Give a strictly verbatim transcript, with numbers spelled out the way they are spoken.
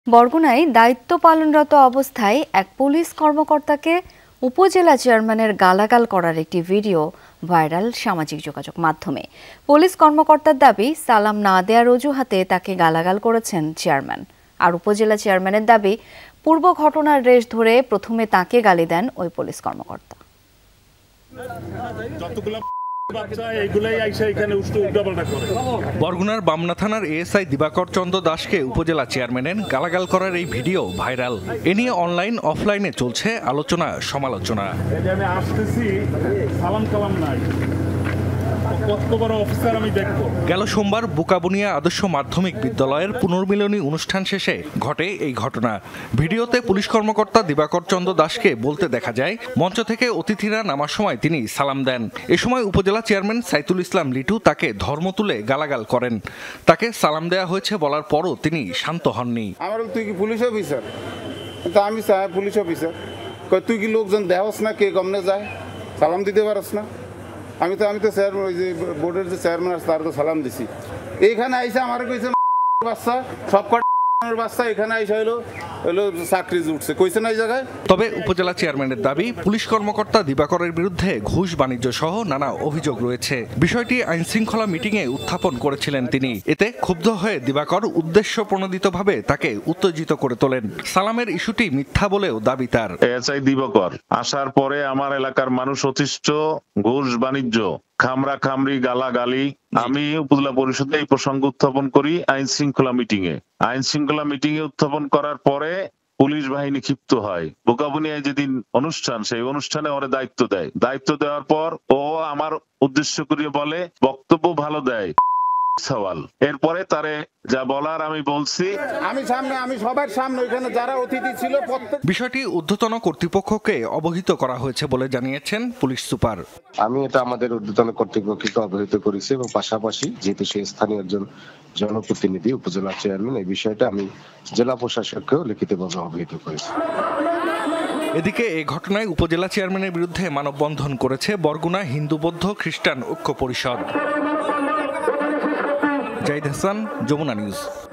বরগুনায় দায়িত্ব পালনরত অবস্থায় এক পুলিশ কর্মকর্তাকে উপজেলা চেয়ারম্যানের গালাগাল করার একটি ভিডিও ভাইরাল সামাজিক যোগাযোগ মাধ্যমে। পুলিশ কর্মকর্তার দাবি, সালাম না দেওয়ার অজুহাতে তাকে গালাগাল করেছেন চেয়ারম্যান। আর উপজেলা চেয়ারম্যানের দাবি, পূর্ব ঘটনার রেশ ধরে প্রথমে তাকে গালি দেন ওই পুলিশ কর্মকর্তা। বরগুনার বামনা থানার এএসআই দিবাকর চন্দ্র দাসকে উপজেলা চেয়ারম্যানের গালাগাল করার এই ভিডিও ভাইরাল। এ নিয়ে অনলাইন অফলাইনে চলছে আলোচনা সমালোচনা। গেল সোমবার বুকাবুনিয়া আদর্শ মাধ্যমিক বিদ্যালয়ের পুনর্মিলনী অনুষ্ঠান শেষে ঘটে এই ঘটনা। ভিডিওতে পুলিশ কর্মকর্তা দিবাকর চন্দ্র দাসকে বলতে দেখা যায়, মঞ্চ থেকে অতিথিরা নামার সময় তিনি সালাম দেন। এ সময় উপজেলা চেয়ারম্যান সাইতুল ইসলাম লিটু তাকে ধর্ম তুলে গালাগাল করেন। তাকে সালাম দেওয়া হয়েছে বলার পরও তিনি শান্ত হননি। আমার তুই কি পুলিশ অফিসার? আমি পুলিশ অফিসার। তুই কি লোকজন দেহস না, কে গমনে যায়, সালাম দিতে পারস না? আমি তো আমি তো স্যার ওই যে বোর্ডের যে চেয়ারম্যান আছে তার তো সালাম দিছি। এইখানে আইসা আমার কইছে বাচ্চা সব কটার বাচ্চা এখানে আইসা হলো হলো চাকরি উঠছে কইছে না এই জায়গায়। তবে উপজেলা চেয়ারম্যানের দাবি, পুলিশ কর্মকর্তা দিবাকরের বিরুদ্ধে ঘুষ বাণিজ্য সহ নানা অভিযোগ রয়েছে। বিষয়টি আইন শৃঙ্খলা মিটিংয়ে উত্থাপন করেছিলেন তিনি। এতে ক্ষুব্ধ হয়ে দিবাকর উদ্দেশ্য প্রণোদিতভাবে তাকে উত্তেজিত করে তোলেন। সালামের ইস্যুটি মিথ্যা বলেও দাবি তার। এসআই দিবাকর আসার পরে আমার এলাকার মানুষ অতিষ্ঠ, ঘুষ বাণিজ্য, খামরা খামরি, গালাগালি। আমি উপজেলা পরিষদে এই প্রসঙ্গ উত্থাপন করি আইন শৃঙ্খলা মিটিং এ। আইন শৃঙ্খলা মিটিং এ উত্থাপন করার পরে পুলিশ বাহিনী ক্ষিপ্ত হয়। বোকাবুনিয়ায় যেদিন অনুষ্ঠান, সেই অনুষ্ঠানে ওরে দায়িত্ব দেয়। দায়িত্ব দেওয়ার পর ও আমার উদ্দেশ্য করিয়ে বলে, বক্তব্য ভালো দেয়, সওয়াল। এরপরে তারে যা বলার আমি বলছি। আমি সামনে আমি সবার সামনে ওইখানে যারা অতিথি ছিল বিষয়টি ঊর্ধ্বতন কর্তৃপক্ষকে অবহিত করা হয়েছে বলে জানিয়েছেন পুলিশ সুপার। আমি এটা আমাদের ঊর্ধ্বতন কর্তৃপক্ষকে অবহিত করেছি এবং পাশাপাশি যেহেতু সে স্থানীয় একজন জনপ্রতিনিধি উপজেলা চেয়ারম্যান, এই বিষয়টা আমি জেলা প্রশাসককেও লিখিতভাবে অবহিত করেছি। এদিকে এই ঘটনায় উপজেলা চেয়ারম্যানের বিরুদ্ধে মানববন্ধন করেছে বরগুনা হিন্দু বৌদ্ধ খ্রিস্টান ঐক্য পরিষদ। জাহিদ হাসান, যমুনা নিউজ।